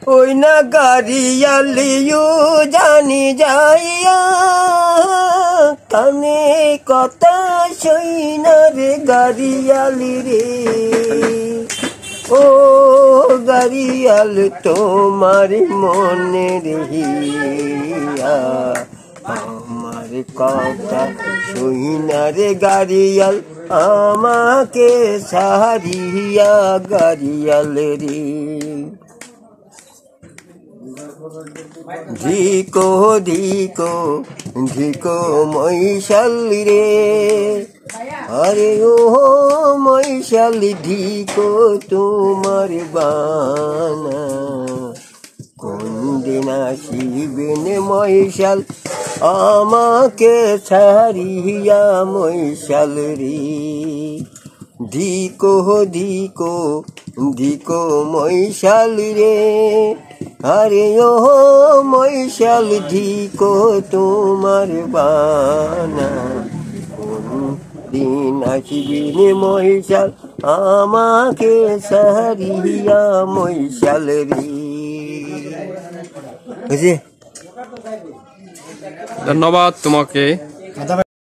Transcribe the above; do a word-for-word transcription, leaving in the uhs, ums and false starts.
ওই না গাড়িয়ালিও জানি যাইয়া কানে কথা সই না রে গাড়িয়ালি রে ও গাড়িয়াল তোমার মনে রহিয়া আমার কথা সই না রে গাড়িয়াল আমাকে সারিয়া গাড়িয়াল রে ধিকো ধিকো ধিকো মৈশাল রে আরে ও মৈশাল ধিকো তোমার বানা কোন দিন আসিবেন মৈশাল আমাকে ছাড়িয়া মৈশাল রে ধিকো ধিকো ধিকো মৈশাল রে আরে ও মৈশাল ধিকো তোমার বানা কোন দিন আসিবেন মৈশাল আমাকে সারিয়া মৈশাল রে। ধন্যবাদ তোমাকে।